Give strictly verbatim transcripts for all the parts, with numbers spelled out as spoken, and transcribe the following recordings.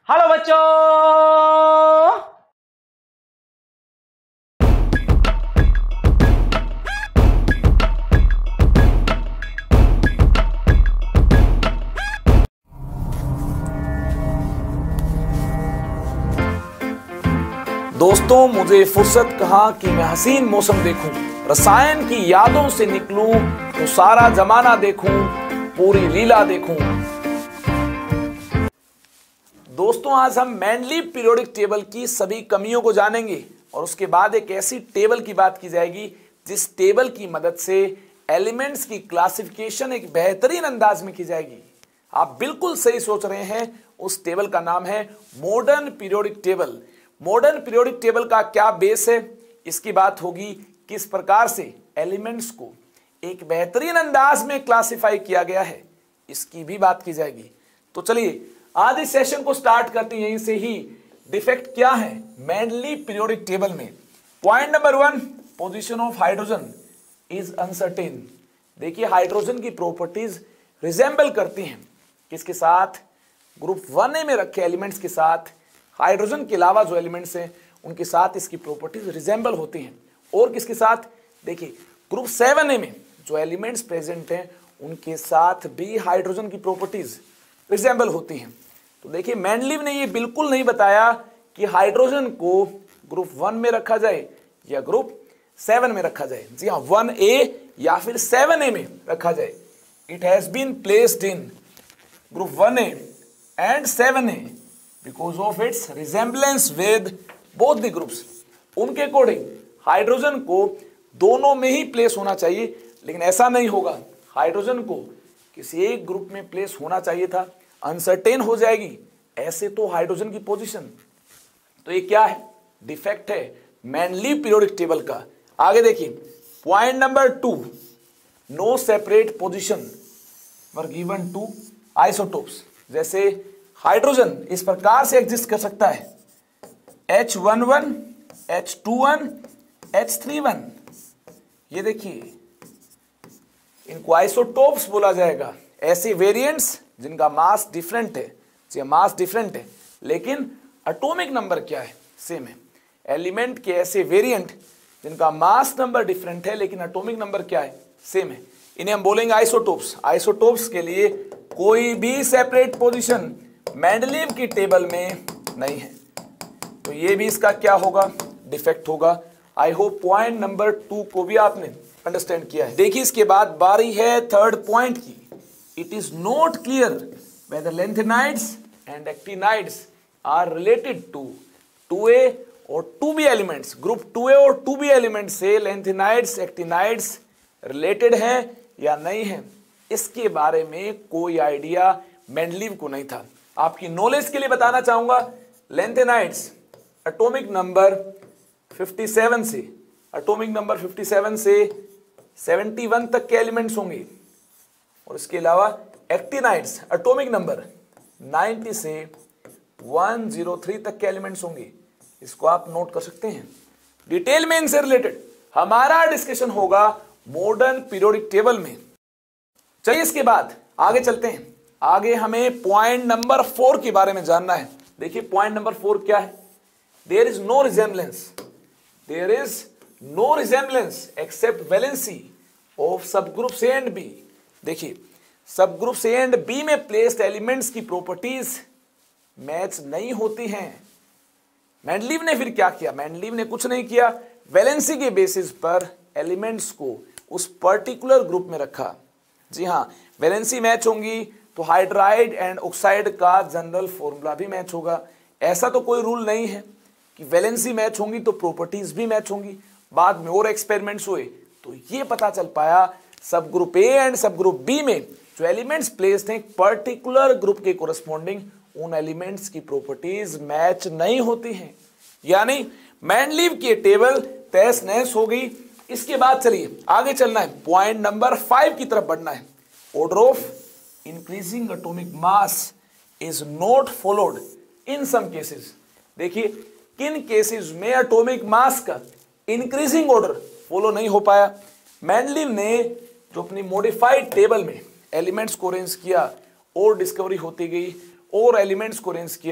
Hello बच्चों। दोस्तों, मुझे फुर्सत कहाँ कि मैं हसीन मौसम देखूं, रसायन की यादों से निकलूं तो सारा जमाना देखूं, पूरी लीला देखूं। दोस्तों, आज हम मैंडलीव पीरियोडिक टेबल की सभी कमियों को जानेंगे और उसके बाद एक ऐसी टेबल की बात की जाएगी जिस टेबल की मदद से एलिमेंट्स की क्लासिफिकेशन एक बेहतरीन अंदाज में की जाएगी। आप बिल्कुल सही सोच रहे हैं, उस टेबल का नाम है modern periodic table. Modern periodic table का क्या बेस है, इसकी बात होगी। किस प्रकार से एलिमेंट्स को एक बेहतरीन अंदाज में क्लासिफाई किया गया है, इसकी भी बात की जाएगी। तो चलिए आज इस सेशन को स्टार्ट करते हैं यहीं से ही। डिफेक्ट क्या है मैंडलीव पीरियोडिक टेबल में? Point number one, position of hydrogen is uncertain. देखिए, हाइड्रोजन की प्रॉपर्टीज रिजेंबल करती हैं किसके साथ? ग्रुप वन ए में रखे एलिमेंट्स के साथ। हाइड्रोजन के अलावा जो एलिमेंट्स हैं उनके साथ इसकी प्रॉपर्टीज रिजेंबल होती हैं। और किसके साथ? देखिए, ग्रुप सेवन ए में जो एलिमेंट्स प्रेजेंट हैं उनके साथ भी हाइड्रोजन की प्रॉपर्टीज रिजेंबल होती हैं। तो देखिए, मैंडलीव ने ये बिल्कुल नहीं बताया कि हाइड्रोजन को ग्रुप वन में रखा जाए या ग्रुप सेवन में रखा जाए। जी हाँ, वन ए या फिर सेवन ए में रखा जाए। It has been placed in group one A and seven A because of its resemblance with both the groups. उनके अकॉर्डिंग हाइड्रोजन को दोनों में ही प्लेस होना चाहिए, लेकिन ऐसा नहीं होगा। हाइड्रोजन को किसी एक ग्रुप में प्लेस होना चाहिए था, अनसर्टेन हो जाएगी ऐसे तो हाइड्रोजन की पोजीशन। तो ये क्या है? डिफेक्ट है मैंडलीव पीरियोडिक टेबल का। आगे देखिए, point number two, no separate position were given to isotopes. जैसे हाइड्रोजन इस प्रकार से एग्जिस्ट कर सकता है, H one one, H two one, H three one. ये देखिए, इनको आइसोटोप्स बोला जाएगा। ऐसे वेरिएंट्स जिनका मास डिफरेंट है, जी मास डिफरेंट है लेकिन एटॉमिक नंबर क्या है? सेम है। एलिमेंट के ऐसे वेरिएंट जिनका मास नंबर डिफरेंट है लेकिन एटॉमिक नंबर क्या है? सेम है। इन्हें हम बोलेंगे आइसोटोप्स। आइसोटोप्स के लिए कोई भी सेपरेट पोजीशन मैंडलीव की टेबल में नहीं है, तो ये भी इसका क्या होगा? डिफेक्ट होगा। I hope point number two को भी आपने अंडरस्टैंड किया है। देखिए, इसके बाद बारी है थर्ड पॉइंट की। It is not clear whether lanthanides and actinides are related to two A और two B elements. Group two A और टू बी एलिमेंट्स से लैंथेनाइड्स, एक्टिनाइड्स रिलेटेड हैं या नहीं है, इसके बारे में कोई आइडिया मैंडलीव को नहीं था। आपकी नॉलेज के लिए बताना चाहूंगा, lanthanides atomic number fifty seven से एटॉमिक नंबर फिफ्टी सेवन से सेवेंटी वन तक के एलिमेंट्स होंगे और इसके अलावा एक्टिनाइड्स एटॉमिक नंबर नाइंटी से वन ज़ीरो थ्री तक के एलिमेंट्स होंगे। इसको आप नोट कर सकते हैं। डिटेल में इनसे रिलेटेड हमारा डिस्कशन होगा मॉडर्न पीरियोडिक टेबल में। चलिए, इसके बाद आगे चलते हैं। आगे हमें पॉइंट नंबर फोर के बारे में जानना है। देखिए, पॉइंट नंबर फोर क्या है? There is no resemblance there is no resemblance except valency of sub groups A and B. देखिए, sub groups A and B में प्लेस्ड एलिमेंट्स की प्रॉपर्टीज मैच नहीं होती हैं। मैंडलीव ने फिर क्या किया? मैंडलीव ने कुछ नहीं किया, वैलेंसी के बेसिस पर एलिमेंट्स को उस पर्टिकुलर ग्रुप में रखा। जी हाँ, वैलेंसी मैच होंगी तो हाइड्राइड एंड ऑक्साइड का जनरल फॉर्मूला भी मैच होगा। ऐसा तो कोई रूल नहीं है कि वैलेंसी मैच होंगी तो प्रॉपर्टीज भी मैच होंगी। बाद में और एक्सपेरिमेंट्स हुए तो ये पता चल पाया sub group A and sub group B में जो एलिमेंट्स प्लेस्ड हैं पर्टिकुलर ग्रुप के कोरस्पॉन्डिंग, उन एलिमेंट्स की प्रॉपर्टीज मैच नहीं होती हैं। यानी मैंडलीव की टेबल तहस नहस हो गई। इसके बाद चलिए आगे चलना है, पॉइंट नंबर फाइव की तरफ बढ़ना है। Order of increasing atomic mass is not followed in some cases. देखिए, किन केसेस में एटॉमिक मास का इंक्रीजिंग ऑर्डर फॉलो नहीं हो पाया। मैंडलीव ने जो अपनी मॉडिफाइड टेबल में एलिमेंट्स को अरेंज किया और डिस्कवरी होती गई और एलिमेंट्स को अरेंज किया,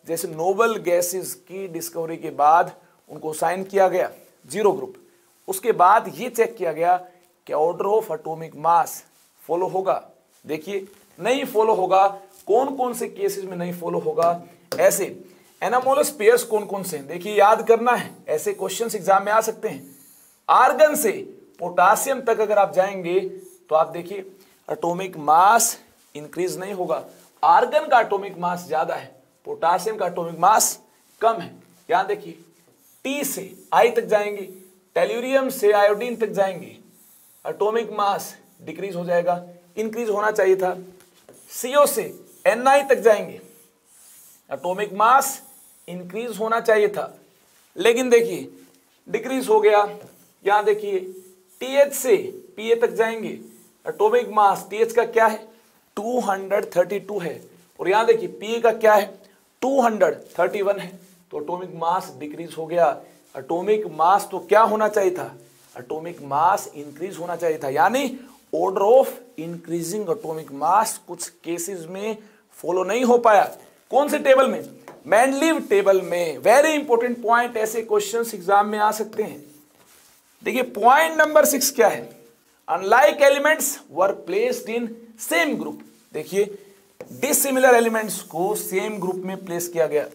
जैसे नोबल गैसेस की डिस्कवरी के बाद उनको साइन किया गया जीरो ग्रुप, उसके बाद ये चेक किया गया कि order of atomic mass follow होगा। देखिए नहीं फॉलो होगा, कौन कौन से केसेस में नहीं फॉलो होगा। ऐसे एनामोलस पेयर्स कौन कौन से हैं, देखिए याद करना है, ऐसे क्वेश्चंस एग्जाम में आ सकते हैं। आर्गन से पोटासियम तक अगर आप जाएंगे तो आप देखिए एटॉमिक मास इंक्रीज नहीं होगा, आर्गन का एटॉमिक मास ज्यादा है, पोटासियम का एटॉमिक मास कम है। यहां देखिए टी से आई तक जाएंगे, टेल्यूरियम से आयोडीन तक जाएंगे, एटॉमिक मास डिक्रीज हो जाएगा, इंक्रीज होना चाहिए था। सीओ से एन आई तक जाएंगे, एटॉमिक मास इंक्रीज होना चाहिए था, लेकिन देखिए डिक्रीज हो गया। यहां देखिए टीएच से पीए तक जाएंगे, एटॉमिक मास टीएच का क्या है दो सौ बत्तीस है, और यहां देखिए पीए का क्या है दो सौ इकतीस है, तो एटॉमिक मास डिक्रीज हो गया। एटॉमिक मास तो क्या होना चाहिए था, एटॉमिक मास इंक्रीज होना चाहिए था, यानी order of increasing atomic mass कुछ केसेस में फॉलो नहीं हो पाया। कौन से टेबल में, मेंडलीव टेबल में। वेरी इंपॉर्टेंट पॉइंट, ऐसे क्वेश्चंस एग्जाम में आ सकते हैं। देखिए पॉइंट नंबर सिक्स क्या है, unlike elements were placed in same group. देखिए डिसिमिलर एलिमेंट्स को सेम ग्रुप में प्लेस किया गया।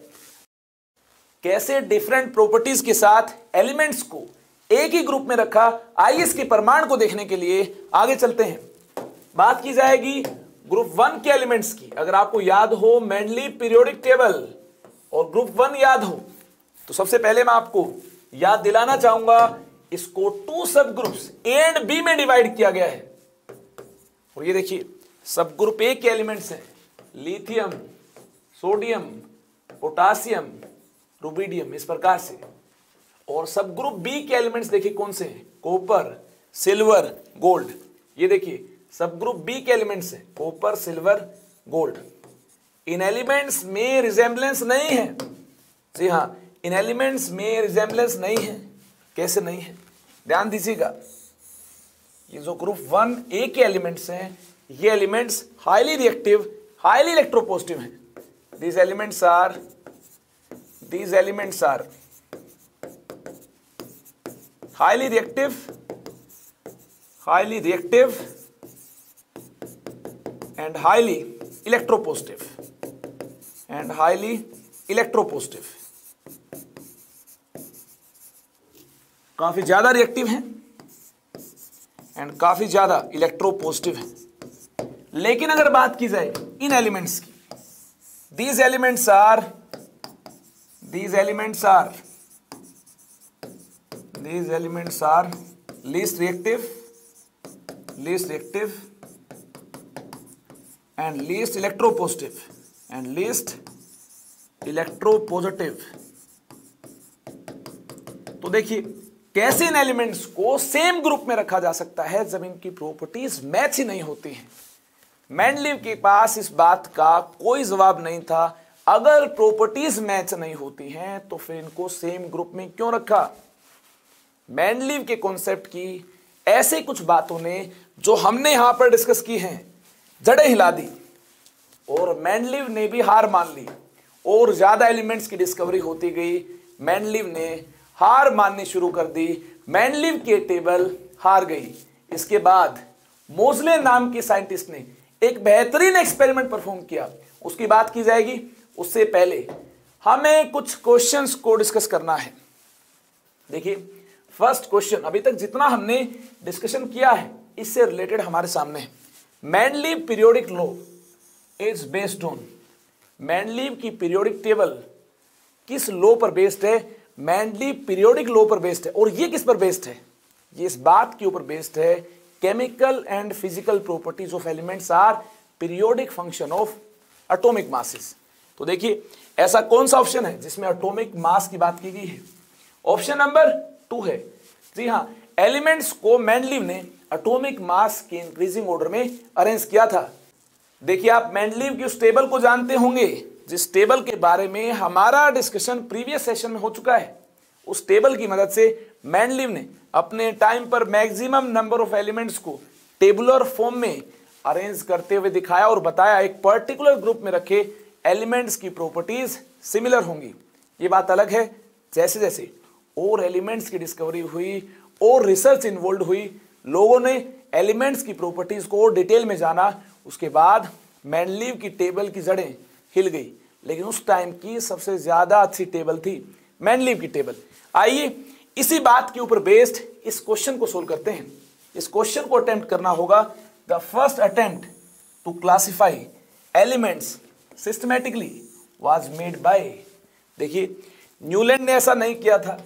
कैसे डिफरेंट प्रॉपर्टीज के साथ एलिमेंट्स को एक ही ग्रुप में रखा, आइए इसके प्रमाण को देखने के लिए आगे चलते हैं। बात की जाएगी ग्रुप वन के एलिमेंट्स की। अगर आपको याद हो मेंडलीव पीरियोडिक टेबल और ग्रुप वन याद हो, तो सबसे पहले मैं आपको याद दिलाना चाहूंगा इसको two sub groups A and B में डिवाइड किया गया है। और ये देखिए सब ग्रुप ए के एलिमेंट्स हैं, लिथियम, सोडियम, पोटासियम, रुबिडियम, इस प्रकार से। और सब ग्रुप बी के एलिमेंट्स देखिए कौन से हैं, कॉपर, सिल्वर, गोल्ड। ये देखिए सब ग्रुप बी के एलिमेंट्स हैं, कॉपर, सिल्वर, गोल्ड। इन एलिमेंट्स में रिजेम्बलेंस नहीं है, जी हाँ इन एलिमेंट्स में रिजेम्बलेंस नहीं है। कैसे नहीं है, ध्यान दीजिएगा। ये जो ग्रुप वन ए के एलिमेंट्स हैं, ये elements highly reactive, highly electropositive हैं। These elements are these elements are highly reactive, highly reactive and highly electropositive and highly electropositive. काफी ज्यादा रिएक्टिव हैं एंड काफी ज्यादा इलेक्ट्रोपॉजिटिव हैं। लेकिन अगर बात की जाए इन एलिमेंट्स की, these elements are these elements are these elements are least reactive, least reactive and least electropositive and least electropositive। तो देखिए कैसे इन एलिमेंट्स को सेम ग्रुप में रखा जा सकता है जब इनकी प्रॉपर्टीज मैच ही नहीं होती हैं। मेंडलीव के पास इस बात का कोई जवाब नहीं था। अगर प्रॉपर्टीज मैच नहीं होती हैं तो फिर इनको सेम ग्रुप में क्यों रखा। मेंडलीव के कॉन्सेप्ट की ऐसे कुछ बातों ने जो हमने यहां पर डिस्कस की हैं जड़ें हिला दी, और मेंडलीव ने भी हार मान ली और ज्यादा एलिमेंट्स की डिस्कवरी होती गई। मेंडलीव ने हार माननी शुरू कर दी, मेंडलीव की टेबल हार गई। इसके बाद मोजले नाम के साइंटिस्ट ने एक बेहतरीन एक्सपेरिमेंट परफॉर्म किया, उसकी बात की जाएगी। उससे पहले हमें कुछ क्वेश्चंस को डिस्कस करना है। देखिए फर्स्ट क्वेश्चन, अभी तक जितना हमने डिस्कशन किया है इससे रिलेटेड हमारे सामने है। Mendeleev periodic law is based on, Mendeleev की पीरियोडिक टेबल किस लॉ पर बेस्ड है, मेंडलीव पीरियोडिक लॉ पर बेस्ड है। और ये किस पर बेस्ड है, ये इस बात के ऊपर बेस्ड है chemical and physical properties of elements are periodic function of atomic masses. तो देखिए ऐसा कौन सा ऑप्शन है जिसमें एटॉमिक मास की बात की गई है, ऑप्शन नंबर टू है। जी हाँ, एलिमेंट्स को मेंडलीव ने एटॉमिक मास के इंक्रीजिंग ऑर्डर में अरेंज किया था। देखिए आप मेंडलीव की उस टेबल को जानते होंगे जिस टेबल के बारे में हमारा डिस्कशन प्रीवियस सेशन में हो चुका है। उस टेबल की मदद से मेंडलीव ने अपने टाइम पर मैक्सिमम नंबर ऑफ एलिमेंट्स को टेबुलर फॉर्म में अरेंज करते हुए दिखाया और बताया एक पर्टिकुलर ग्रुप में रखे एलिमेंट्स की प्रॉपर्टीज सिमिलर होंगी। ये बात अलग है, जैसे जैसे और एलिमेंट्स की डिस्कवरी हुई और रिसर्च इन्वॉल्व हुई, लोगों ने एलिमेंट्स की प्रॉपर्टीज को डिटेल में जाना, उसके बाद मेंडलीव की टेबल की जड़ें हिल गई। लेकिन उस टाइम की सबसे ज्यादा अच्छी टेबल थी मेंडलीव की टेबल। आइए इसी बात के ऊपर बेस्ड इस क्वेश्चन को सोल्व करते हैं। इस क्वेश्चन को अटेम्प्ट करना होगा, the first attempt to classify elements systematically was made by, देखिए न्यूलैंड ने ऐसा नहीं किया था,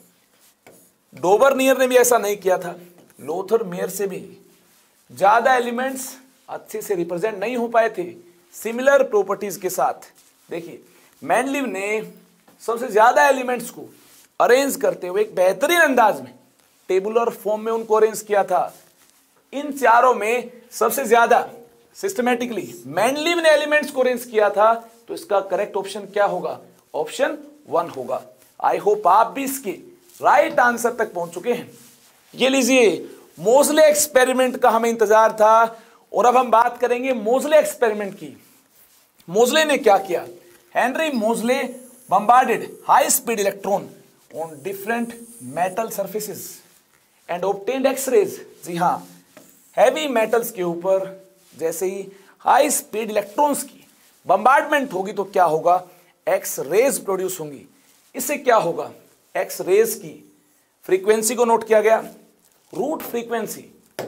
डोबरनियर ने भी ऐसा नहीं किया था, लोथर मेयर से भी ज्यादा एलिमेंट्स अच्छे से रिप्रेजेंट नहीं हो पाए थे सिमिलर प्रॉपर्टीज के साथ। देखिए मेंडलीव ने सबसे ज्यादा एलिमेंट्स को अरेंज करते हुए एक बेहतरीन अंदाज में टेबुलर फॉर्म में उनको अरेंज किया था। इन चारों में सबसे ज्यादा सिस्टमैटिकली मेंडलीव ने एलिमेंट्स को अरेंज किया था, तो इसका करेक्ट ऑप्शन क्या होगा? ऑप्शन वन होगा। आई होप आप भी इसके राइट आंसर तक पहुंच चुके हैं। ये लीजिए, मोज़ले एक्सपेरिमेंट का हमें इंतजार था और अब हम बात करेंगे मोज़ले एक्सपेरिमेंट की। मोज़ले ने क्या किया? Henry Moseley bombarded high speed electron on different metal surfaces and obtained X rays. जी हां, हैवी मेटल्स के ऊपर जैसे ही हाई स्पीड इलेक्ट्रॉन्स की बम्बार्डमेंट होगी तो क्या होगा? एक्स रेज प्रोड्यूस होंगी। इससे क्या होगा? एक्स रेज की फ्रीक्वेंसी को नोट किया गया, root frequency,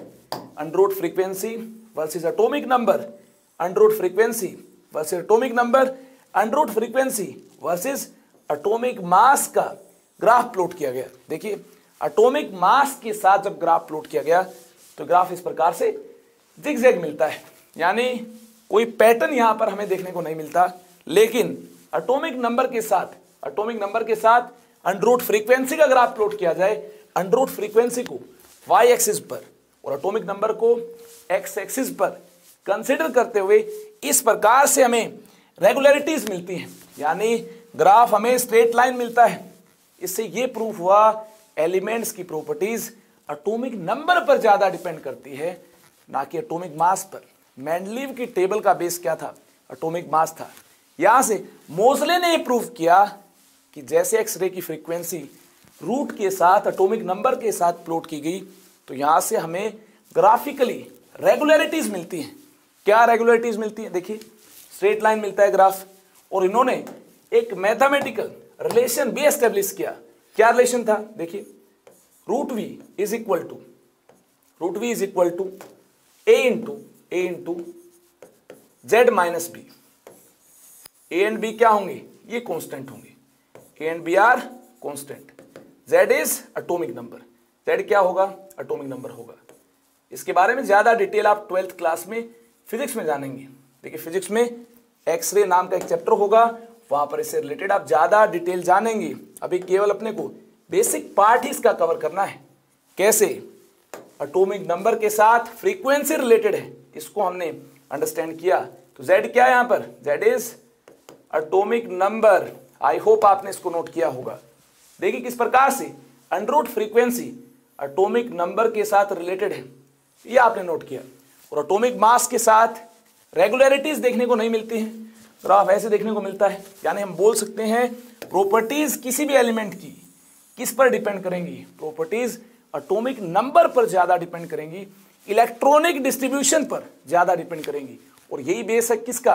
under frequency versus atomic number, under frequency versus atomic number, under frequency versus atomic mass का ग्राफ प्लॉट किया गया। देखिए एटॉमिक मास के साथ जब ग्राफ प्लॉट किया गया तो ग्राफ इस प्रकार से जिगजैग मिलता है, यानी कोई पैटर्न यहां पर हमें देखने को नहीं मिलता। लेकिन एटॉमिक नंबर के साथ एटॉमिक नंबर के साथ अंडर फ्रीक्वेंसी का ग्राफ प्लॉट किया जाए, अंडर फ्रीक्वेंसी को वाई एक्सिस पर और एटॉमिक नंबर को एक्स एक्सिस पर कंसीडर करते हुए इस प्रकार से हमें रेगुलरिटीज मिलती हैं, यानी ग्राफ हमें स्ट्रेट लाइन मिलता है। इससे यह प्रूफ हुआ एलिमेंट्स की प्रॉपर्टीज एटॉमिक नंबर पर ज्यादा डिपेंड करती है, ना कि एटॉमिक मास पर। मेंडलीव की टेबल का बेस क्या था? एटॉमिक मास था। यहां से मोज़ले ने प्रूव किया कि जैसे एक्सरे की फ्रीक्वेंसी रूट के साथ एटॉमिक नंबर के साथ प्लॉट की गई, तो यहां से हमें ग्राफिकली रेगुलरिटीज मिलती हैं। क्या रेगुलरिटीज मिलती हैं? देखिए स्ट्रेट लाइन मिलता है ग्राफ, और इन्होंने एक मैथमेटिकल रिलेशन भी एस्टेब्लिश किया। क्या रिलेशन था? देखिए root V is equal to root V is equal to A into A into Z minus B. A and B क्या होंगे? ये कांस्टेंट होंगे। A and B are constant. Z is atomic number. Z क्या होगा? Atomic number होगा। इसके बारे में ज्यादा डिटेल आप ट्वेल्थ क्लास में फिजिक्स में जानेंगे। देखिए फिजिक्स में एक्सरे नाम का एक चैप्टर होगा, वहां पर इससे रिलेटेड आप ज्यादा डिटेल जानेंगे। अभी केवल अपने को बेसिक पार्ट ही इसका कवर करना है। कैसे एटॉमिक नंबर के साथ फ्रीक्वेंसी रिलेटेड है, इसको हमने अंडरस्टैंड किया। तो जेड क्या है यहां पर? Z is atomic number. I hope आपने इसको नोट किया होगा। देखिए किस प्रकार से अंडर फ्रीक्वेंसी एटॉमिक नंबर के साथ रिलेटेड है, ये आपने नोट किया। और एटॉमिक मास के साथ रेगुलरिटीज देखने को नहीं मिलती हैं, ग्राफ ऐसे देखने को मिलता है। यानी हम बोल सकते हैं प्रॉपर्टीज किसी भी एलिमेंट की किस पर डिपेंड करेंगी? प्रॉपर्टीज एटॉमिक नंबर पर ज्यादा डिपेंड करेंगी, इलेक्ट्रॉनिक डिस्ट्रीब्यूशन पर ज्यादा डिपेंड करेंगी। और यही बेस है किसका?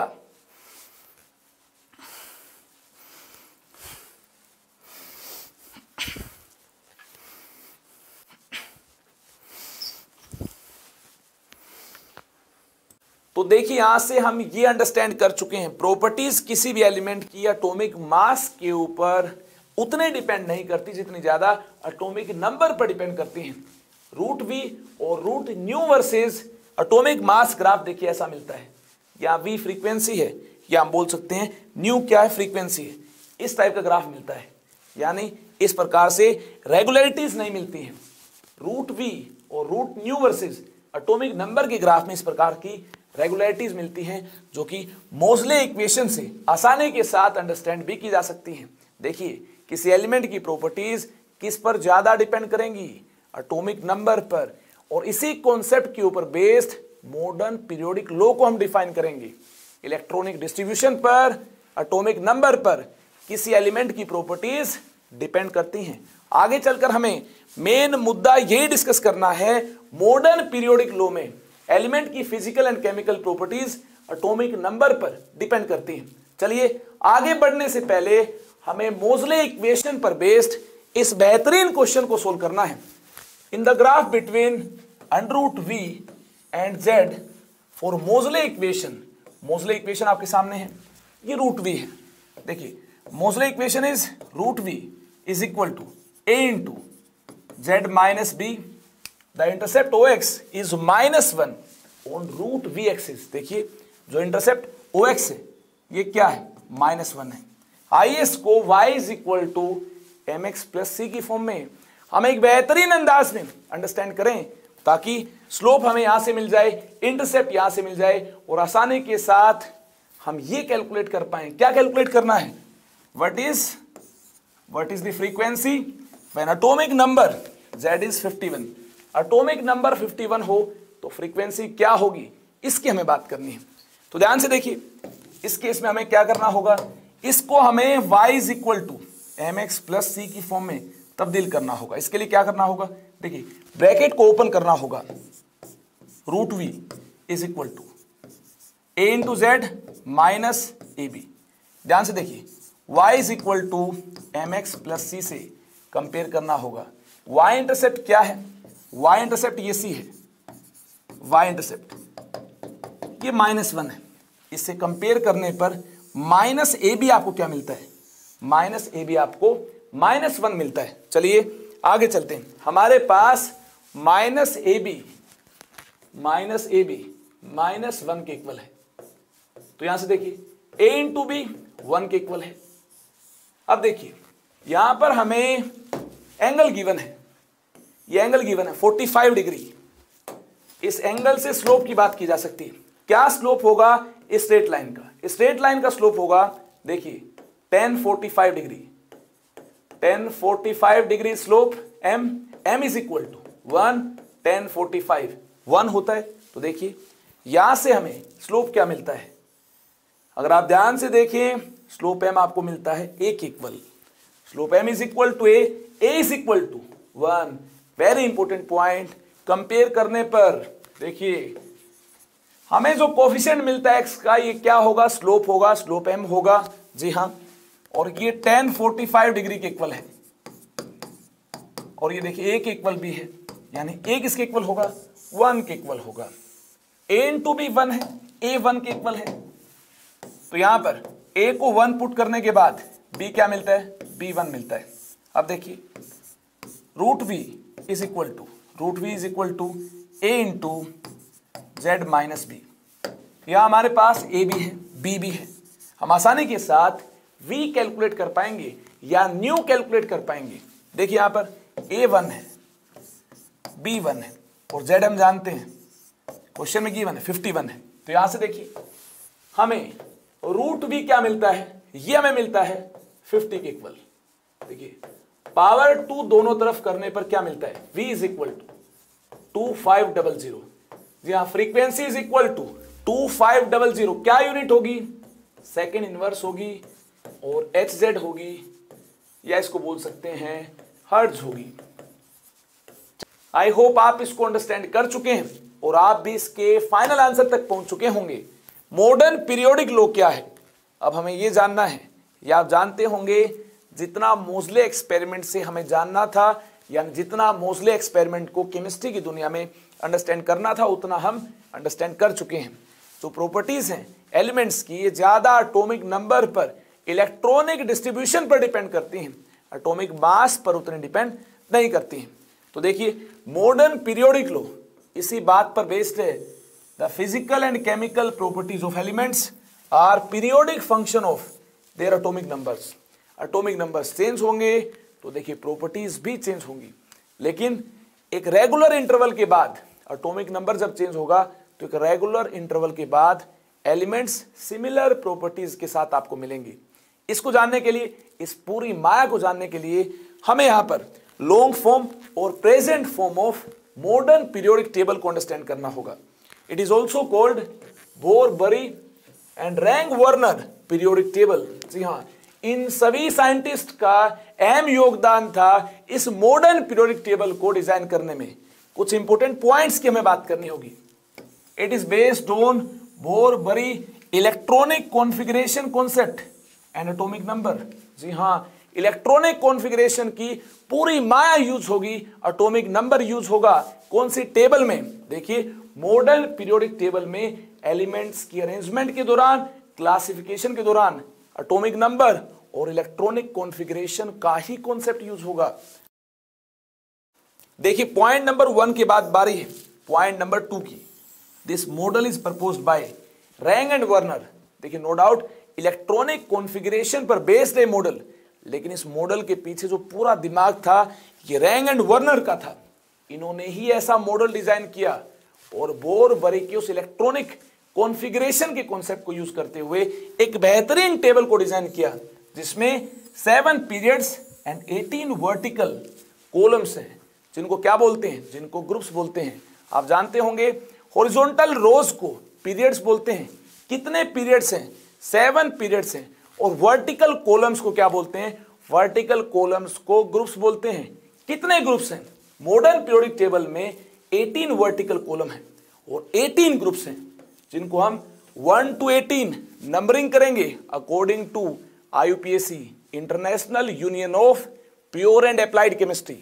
तो देखिए यहां से हम ये अंडरस्टैंड कर चुके हैं प्रॉपर्टीज किसी भी एलिमेंट की एटॉमिक मास के ऊपर उतने डिपेंड नहीं करती जितनी ज्यादा एटॉमिक नंबर पर डिपेंड करती हैं। रूट वी और root nu versus atomic mass graph देखिए ऐसा मिलता है। या वी फ्रीक्वेंसी है, या हम बोल सकते हैं न्यू क्या है? फ्रीक्वेंसी है। इस टाइप का ग्राफ मिलता है, यानी इस प्रकार से रेगुलरिटीज नहीं मिलती हैं। रूट वी और root nu versus atomic number के ग्राफ में इस प्रकार की रेगुलरिटीज मिलती हैं, जो कि मोज़ले इक्वेशन से आसानी के साथ अंडरस्टैंड भी की जा सकती हैं। देखिए किसी एलिमेंट की प्रॉपर्टीज किस पर ज्यादा डिपेंड करेंगी? एटॉमिक नंबर पर। और इसी कॉन्सेप्ट के ऊपर बेस्ड मॉडर्न पीरियोडिक लॉ को हम डिफाइन करेंगे। इलेक्ट्रॉनिक डिस्ट्रीब्यूशन पर, एटॉमिक नंबर पर किसी एलिमेंट की प्रॉपर्टीज डिपेंड करती हैं। आगे चलकर हमें मेन मुद्दा यही डिस्कस करना है, मॉडर्न पीरियोडिक लॉ में एलिमेंट की physical and chemical properties atomic number पर डिपेंड करती हैं। चलिए आगे बढ़ने से पहले हमें मोजले इक्वेशन पर बेस्ड इस बेहतरीन क्वेश्चन को सोल्व करना है। In the graph between under root V and Z for Moseley equation, Moseley equation आपके सामने है, ये रूट वी है। देखिए Moseley equation is root V is equal to A into Z minus B, the intercept O X is minus one on root V axis. देखिए जो intercept O x है ये क्या है, माइनस वन है। आइए इसको y is equal to M X plus C की फॉर्म में हम एक बेहतरीन अंदाज में अंडरस्टैंड करें, ताकि स्लोप हमें यहां से मिल जाए, इंटरसेप्ट यहां से मिल जाए और आसानी के साथ हम ये कैलकुलेट कर पाए। क्या कैलकुलेट करना है, what is what is the frequency when atomic number z is fifty one. Atomic number fifty one हो तो फ्रीक्वेंसी क्या होगी, इसकी हमें बात करनी है। तो ध्यान से देखिए, इस केस में हमें क्या करना होगा, इसको हमें y is equal to M X plus C की फॉर्म में तब्दील करना होगा। इसके लिए क्या करना होगा, देखिए ब्रैकेट को ओपन करना होगा, root V is equal to A into Z minus A B. ध्यान से देखिए y is equal to M X plus C से कंपेयर करना होगा। y इंटरसेप्ट क्या है, y इंटरसेप्ट ये सी है, y इंटरसेप्ट ये माइनस वन है। इससे कंपेयर करने पर माइनस ए बी आपको क्या मिलता है, माइनस ए बी आपको माइनस वन मिलता है। चलिए आगे चलते हैं, हमारे पास माइनस ए बी माइनस ए बी माइनस वन के इक्वल है। तो यहां से देखिए ए इंटू बी वन के इक्वल है। अब देखिए यहां पर हमें एंगल गिवन है, ये एंगल गिवन है फोर्टी फाइव डिग्री। इस एंगल से स्लोप की बात की जा सकती है। क्या स्लोप होगा स्ट्रेट लाइन का, स्ट्रेट लाइन का स्लोप होगा देखिए tan forty five degree, tan forty five degree slope m, m is equal to one, tan forty five one होता है। तो देखिए यहां से हमें स्लोप क्या मिलता है, अगर आप ध्यान से देखें स्लोप m आपको मिलता है a के इक्वल, स्लोप m is equal to a, a is equal to one. Very important point, compare करने पर देखिए हमें जो कोफिशिएंट मिलता है x का, ये क्या होगा, स्लोप होगा, स्लोप m होगा, जी हाँ, और ये टेन फोर्टी फाइव डिग्री के इक्वल है, और ये देखिए a के इक्वल भी है, यानी a किसके इक्वल होगा, वन के इक्वल होगा। a इंटू बी वन है, a वन के इक्वल है। तो यहां पर a को वन पुट करने के बाद b क्या मिलता है, b वन मिलता है। अब देखिए root v is equal to root v is equal to a into Z minus b. यहां हमारे पास a भी है, b भी है, हम आसानी के साथ v कैलकुलेट कर पाएंगे या न्यू कैलकुलेट कर पाएंगे। देखिए यहां पर a वन है, b वन है और z हम जानते हैं क्वेश्चन में गिवन है फिफ्टी वन है। तो यहां से देखिए हमें रूट v क्या मिलता है, ये हमें मिलता है फिफ्टी के इक्वल। देखिए पावर टू दोनों तरफ करने पर क्या मिलता है, v is equal to two five double zero. जी हाँ, frequency is equal to two five double zero. क्या यूनिट होगी, सेकेंड इनवर्स होगी और एच जेड होगी, या इसको बोल सकते हैं हर्ट्ज होगी। आई होप आप इसको अंडरस्टैंड कर चुके हैं और आप भी इसके फाइनल आंसर तक पहुंच चुके होंगे। मॉडर्न पीरियोडिक लॉ क्या है, अब हमें यह जानना है, या आप जानते होंगे जितना मोजले एक्सपेरिमेंट से हमें जानना था, यानी जितना मोजले एक्सपेरिमेंट को केमिस्ट्री की दुनिया में अंडरस्टैंड करना था, उतना हम अंडरस्टैंड कर चुके हैं। जो प्रॉपर्टीज हैं एलिमेंट्स की, ये ज्यादा एटॉमिक नंबर पर, इलेक्ट्रॉनिक डिस्ट्रीब्यूशन पर डिपेंड करती हैं, एटॉमिक मास पर उतने डिपेंड नहीं करती हैं। तो देखिए मॉडर्न पीरियोडिक लॉ इसी बात पर बेस्ड है, the physical and chemical properties of elements are periodic function of their atomic numbers. Atomic numbers change होंगे तो देखिए प्रॉपर्टीज भी चेंज होंगी, लेकिन एक रेगुलर इंटरवल के बाद एटॉमिक नंबर जब चेंज होगा तो एक रेगुलर इंटरवल के बाद एलिमेंट्स सिमिलर प्रॉपर्टीज के साथ आपको मिलेंगे। इसको जानने के लिए, इस पूरी माया को जानने के लिए हमें यहां पर लॉन्ग फॉर्म और present form of modern periodic table को अंडरस्टैंड करना होगा। It is also called Bohr Bury and Rang Werner periodic table. जी हाँ, इन सभी साइंटिस्ट का अहम योगदान था इस मॉडर्न पीरियोडिक टेबल को डिजाइन करने में। कुछ इंपॉर्टेंट पॉइंट्स की हमें बात करनी होगी। It is based on Bohr Bury electronic configuration concept and atomic number. जी हाँ, इलेक्ट्रॉनिक कॉन्फ़िगरेशन की पूरी माया यूज होगी, एटॉमिक नंबर यूज होगा। कौन सी टेबल में? देखिए, मॉडर्न पीरियोडिक टेबल में एलिमेंट्स की अरेंजमेंट के दौरान, क्लासिफिकेशन के दौरान एटॉमिक नंबर और इलेक्ट्रॉनिक कॉन्फ़िगरेशन का ही कॉन्सेप्ट यूज होगा। देखिए, पॉइंट नंबर वन के बाद बारी है पॉइंट नंबर टू की। This model is proposed by Rang and Werner. देखिए, नो डाउट इलेक्ट्रॉनिक कॉन्फ़िगरेशन पर बेस्ड है मॉडल, लेकिन इस मॉडल के पीछे जो पूरा दिमाग था ये रैंग एंड वर्नर का था। इन्होंने ही ऐसा मॉडल डिजाइन किया और बोर-बरी के उस इलेक्ट्रॉनिक कॉन्फ़िगरेशन के कॉन्सेप्ट को यूज करते हुए एक बेहतरीन टेबल को डिजाइन किया, जिसमें seven periods and eighteen vertical columns हैं, जिनको क्या बोलते हैं? जिनको ग्रुप्स बोलते हैं। आप जानते होंगे हॉरिजॉन्टल रोज को पीरियड्स बोलते हैं। कितने पीरियड्स हैं? सेवन पीरियड्स हैं। और वर्टिकल कॉलम्स को क्या बोलते हैं? वर्टिकल कॉलम्स को ग्रुप्स बोलते हैं। कितने ग्रुप्स हैं? मॉडर्न पीरियोडिक टेबल में एटीन वर्टिकल कॉलम है और एटीन ग्रुप्स हैं, जिनको हम वन टू एटीन नंबरिंग करेंगे according to I U P A C, international union of pure and applied chemistry.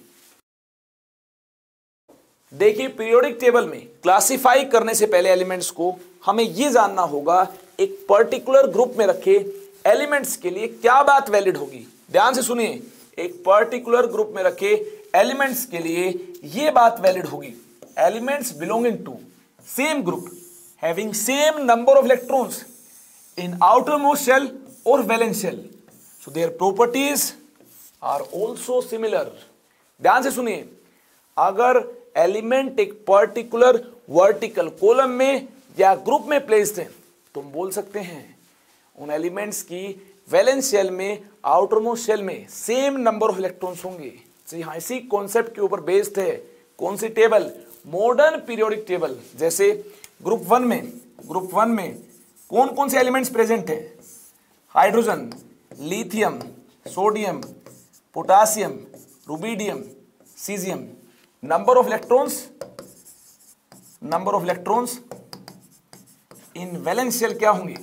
देखिए, पीरियोडिक टेबल में क्लासिफाई करने से पहले एलिमेंट्स को हमें यह जानना होगा एक पर्टिकुलर ग्रुप में रखे एलिमेंट्स के लिए क्या बात वैलिड होगी। ध्यान से सुनिए, एक पर्टिकुलर ग्रुप में रखे एलिमेंट्स के लिए यह बात वैलिड होगी, elements belonging to same group having same number of electrons in outermost shell और valence shell, so their properties are also similar. ध्यान से सुनिए, अगर एलिमेंट एक पर्टिकुलर वर्टिकल कॉलम में या ग्रुप में प्लेस्ड है, तो हम बोल सकते हैं उन एलिमेंट्स की वैलेंस शेल में, आउटरमोस्ट शेल में सेम नंबर ऑफ इलेक्ट्रॉन्स होंगे। जी हाँ, इसी कॉन्सेप्ट के ऊपर बेस्ड है कौन सी टेबल? Modern periodic table. जैसे ग्रुप वन में ग्रुप वन में कौन कौन से एलिमेंट्स प्रेजेंट है? Hydrogen, lithium, sodium, potassium, rubidium, caesium. Number of electrons number of electrons in valence shell क्या होंगे?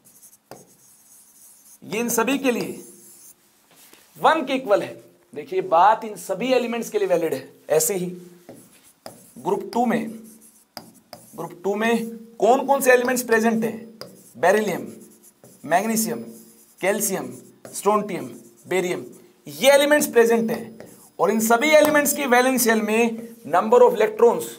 ये इन सभी के लिए वन के इक्वल है। देखिए, बात इन सभी एलिमेंट्स के लिए वैलिड है। ऐसे ही ग्रुप टू में ग्रुप टू में कौन कौन से एलिमेंट्स प्रेजेंट हैं? Beryllium, magnesium, calcium, strontium, barium, ये एलिमेंट्स प्रेजेंट हैं। और इन सभी एलिमेंट्स की वैलेंस शेल में number of electrons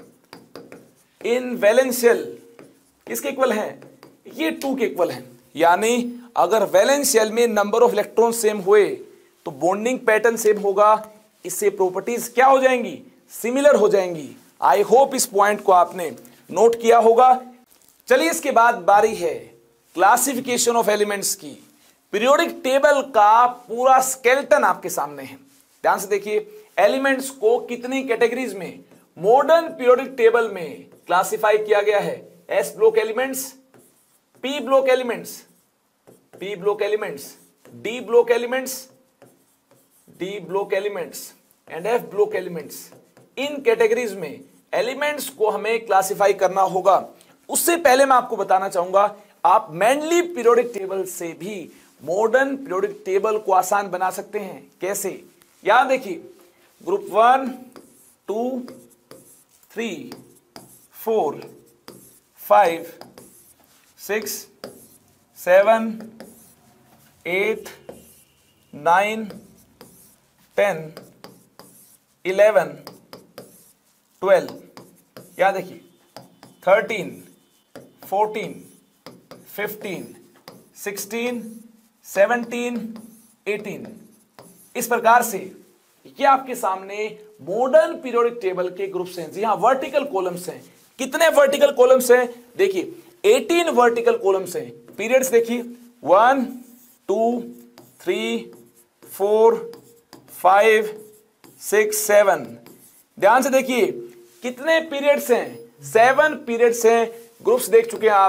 in valence shell किसके इक्वल है? ये टू के इक्वल है। यानी अगर वैलेंस शेल में नंबर ऑफ इलेक्ट्रॉन सेम हुए तो बॉन्डिंग पैटर्न सेम होगा, इससे प्रॉपर्टीज क्या हो जाएंगी? सिमिलर हो जाएंगी। आई होप इस पॉइंट को आपने नोट किया होगा। चलिए, इसके बाद बारी है क्लासिफिकेशन ऑफ एलिमेंट्स की। पीरियोडिक टेबल का पूरा स्केलेटन आपके सामने है। ध्यान से देखिए, एलिमेंट्स को कितनी कैटेगरीज में मॉडर्न पीरियोडिक टेबल में क्लासिफाई किया गया है? S block elements, p block elements, p block elements, d block elements, d block elements and f block elements. इन कैटेगरीज में एलिमेंट्स को हमें क्लासिफाई करना होगा। उससे पहले मैं आपको बताना चाहूंगा, आप मेनली पीरियोडिक टेबल से भी मॉडर्न पीरियोडिक टेबल को आसान बना सकते हैं। कैसे? यहां देखिए, group one, two, three, four, five, six, seven, eight, nine, ten, eleven, twelve, यहां देखिए, thirteen, fourteen, fifteen, sixteen, seventeen, eighteen. इस प्रकार से ये आपके सामने मॉडर्न पीरियोडिक टेबल के ग्रुप्स हैं। जी हाँ, वर्टिकल कॉलम्स हैं। कितने वर्टिकल कॉलम्स हैं? देखिए, एटीन वर्टिकल कॉलम्स हैं। पीरियड्स देखिए, one, two, three, four, five, six, seven. ध्यान से देखिए, कितने पीरियड्स हैं? सेवन पीरियड्स हैं। ग्रुप्स देख चुके हैं आप,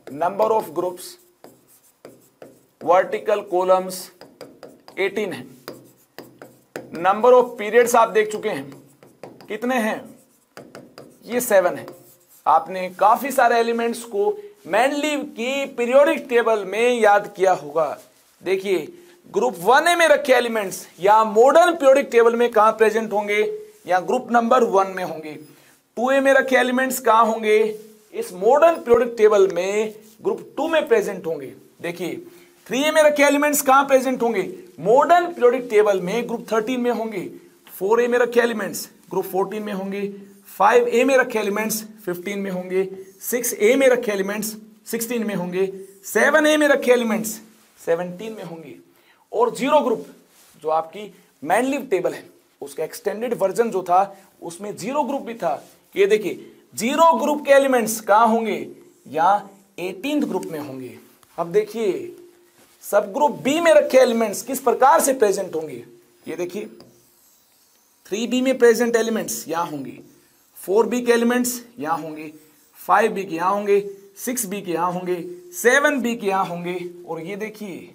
number of groups vertical columns अठारह है। नंबर ऑफ पीरियड्स आप देख चुके हैं, कितने हैं? ये सेवन है। आपने काफी सारे एलिमेंट्स को मैनलीव की पीरियोडिक टेबल में याद किया होगा। देखिए ग्रुप वन ए में रखे एलिमेंट्स या मॉडर्न पीरियोडिक टेबल में कहां प्रेजेंट होंगे? या ग्रुप नंबर वन में होंगे। टू ए में रखे एलिमेंट्स कहां होंगे? इस मॉडर्न पीरियोडिक टेबल में ग्रुप टू में प्रेजेंट होंगे। देखिए थ्री ए में रखे एलिमेंट्स कहां प्रेजेंट होंगे? मॉडर्न पीरियोडिक टेबल में ग्रुप थर्टीन में होंगे। फोर ए में रखे एलिमेंट्स ग्रुप फोर्टीन में होंगे। फाइव ए में रखे एलिमेंट्स फिफ्टीन में होंगे। सिक्स ए में रखे एलिमेंट्स सिक्सटीन में होंगे। सेवन ए में रखे एलिमेंट्स सेवनटीन में होंगे। और जीरो ग्रुप जो आपकी मैनलीव टेबल है उसका एक्सटेंडेड वर्जन जो था उसमें जीरो ग्रुप भी था। ये देखिए जीरो ग्रुप के एलिमेंट्स कहां होंगे? या एटीन्थ ग्रुप में होंगे। अब देखिए सब ग्रुप बी में रखे एलिमेंट्स किस प्रकार से प्रेजेंट होंगे? ये देखिए थ्री बी में प्रेजेंट एलिमेंट्स यहां होंगे। फोर बी के एलिमेंट्स यहां होंगे। फाइव बी के यहां होंगे। सिक्स बी के यहां होंगे। सेवन बी के यहां होंगे। और ये देखिए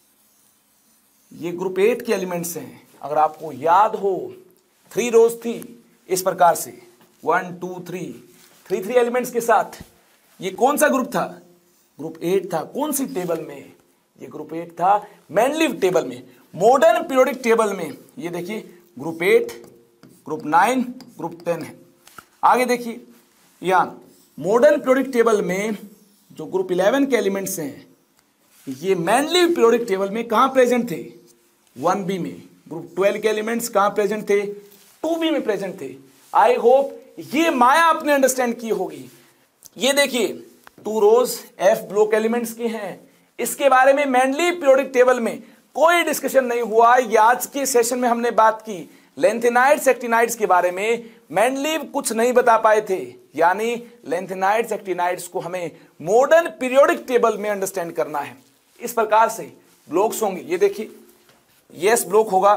ये ग्रुप एट के एलिमेंट्स हैं। अगर आपको याद हो थ्री रोज थी इस प्रकार से one two three three three elements के साथ। ये कौन सा ग्रुप था? ग्रुप एट था। कौन सी टेबल में? ये ग्रुप एट था मैनलीव टेबल में। मॉडर्न पीरियोडिक टेबल में ये देखिए group eight, group nine, group ten है। आगे देखिए या मॉडर्न पीरियोडिक टेबल में जो ग्रुप इलेवन के एलिमेंट्स हैं ये मैनलीव पीरियोडिक टेबल में कहां प्रेजेंट थे? वन बी में। ग्रुप ट्वेल्व के एलिमेंट्स कहां प्रेजेंट थे? टू बी में प्रेजेंट थे। आई होप ये माया आपने अंडरस्टैंड की होगी। ये देखिए two rows f block elements के हैं। इसके बारे में मैनलीव पीरियोडिक टेबल में कोई डिस्कशन नहीं हुआ। ये आज के सेशन में हमने बात की लेंथेनाइड्स एक्टिनाइड्स के बारे में। मैनलीव कुछ नहीं बता पाए थे, यानी लेंथेनाइड्स एक्टिनाइड्स को हमें मॉडर्न पीरियोडिक टेबल में अंडरस्टैंड करना है। इस प्रकार से ब्लॉक्स होंगे। ये देखिए यस ब्लॉक होगा,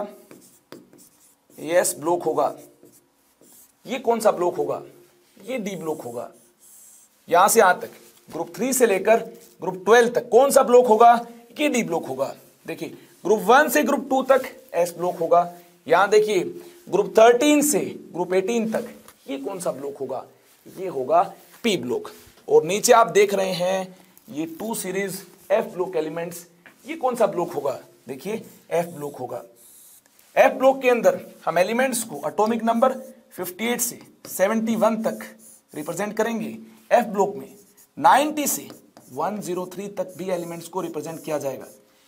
यस ब्लॉक होगा। ये कौन सा ब्लॉक होगा? ये डी ब्लॉक होगा। यहां से यहां तक ग्रुप थ्री से लेकर ग्रुप ट्वेल्व तक कौन सा ब्लॉक होगा? ये डी ब्लॉक होगा। देखिए ग्रुप वन से ग्रुप टू तक एस ब्लॉक होगा। यहां देखिए ग्रुप थर्टीन से ग्रुप एटीन तक ये कौन सा ब्लॉक होगा? ये होगा पी ब्लॉक। और नीचे आप देख रहे हैं ये two series f block elements, ये कौन सा ब्लॉक होगा? देखिए एफ ब्लॉक होगा। एफ ब्लॉक के अंदर हम एलिमेंट्स को एटॉमिक नंबर अट्ठावन से इकहत्तर तक रिप्रेजेंट करेंगे। एफ ब्लॉक में नब्बे से एक सौ तीन तक भी एलिमेंट्स को रिप्रेजेंट किया जाएगा।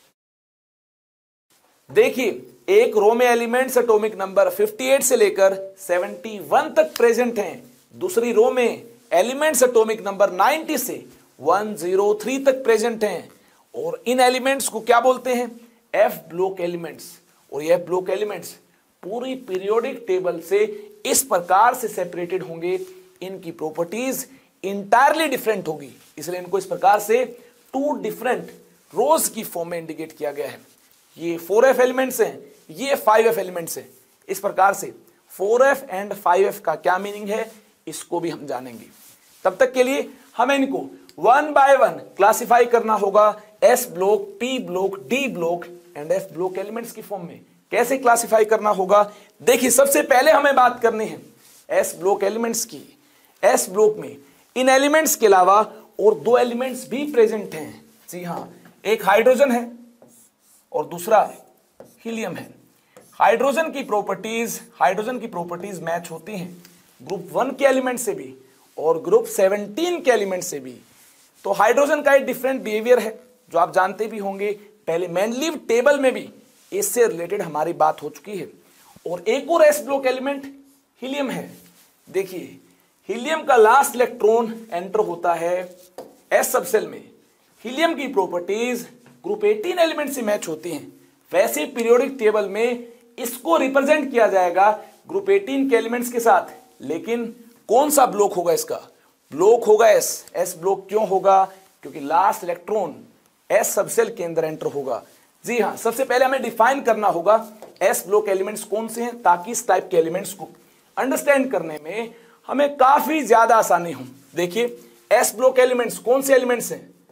देखिए एक रो में एलिमेंट्स एटॉमिक नंबर अट्ठावन से लेकर इकहत्तर तक प्रेजेंट हैं। दूसरी रो में एलिमेंट्स एटॉमिक नंबर नब्बे से एक सौ तीन तक प्रेजेंट हैं। और इन एलिमेंट्स को क्या बोलते हैं? F block elements. और ये एफ ब्लॉक एलिमेंट्स पूरी पीरियोडिक टेबल से इस प्रकार से सेपरेटेड होंगे, इनकी प्रॉपर्टीज इंटायरली डिफरेंट होगी, इसलिए इनको इस प्रकार से टू डिफरेंट रोज की फॉर्म में इंडिकेट किया गया है। ये फोर एफ एलिमेंट्स हैं, ये फाइव एफ एलिमेंट्स हैं। इस प्रकार से four f and five f का क्या मीनिंग है इसको भी हम जानेंगे। तब तक के लिए हमें इनको वन बाय वन क्लासिफाई करना होगा, s block, p block, d block and f block elements की फॉर्म में। कैसे क्लासिफाई करना होगा? देखिए सबसे पहले हमें बात करनी है एस ब्लॉक एलिमेंट्स की। एस ब्लॉक में इन एलिमेंट्स के अलावा और दो एलिमेंट्स भी प्रेजेंट हैं। जी हाँ, एक हाइड्रोजन है और दूसरा हीलियम है। हाइड्रोजन की प्रॉपर्टीज हाइड्रोजन की प्रॉपर्टीज मैच होती हैं ग्रुप वन के एलिमेंट से भी और ग्रुप सेवनटीन के एलिमेंट से भी। तो हाइड्रोजन का एक डिफरेंट बिहेवियर है जो आप जानते भी होंगे, पहले मैनलीव टेबल में भी इससे रिलेटेड हमारी बात हो चुकी है। और एक और एस ब्लॉक एलिमेंट हीलियम है। देखिए हीलियम का लास्ट इलेक्ट्रॉन एंटर होता है एस सबसेल में। हीलियम की प्रॉपर्टीज ग्रुप एटीन एलिमेंट से मैच होती हैं। वैसे पीरियोडिक टेबल में इसको रिप्रेजेंट किया जाएगा ग्रुप एटीन के एलिमेंट्स के साथ, लेकिन कौन सा ब्लॉक होगा इसका? ब्लॉक होगा एस। एस ब्लॉक क्यों होगा? क्योंकि लास्ट इलेक्ट्रॉन एस सबसेल के अंदर एंटर होगा। जी हाँ, सबसे पहले हमें डिफाइन करना होगा एस ब्लॉक एलिमेंट्स कौन से हैं, ताकि इस टाइप के एलिमेंट्स को अंडरस्टैंड करने में हमें काफी ज्यादा आसानी हो। देखिए एस ब्लॉक एलिमेंट्स कौन से एलिमेंट्स हैं?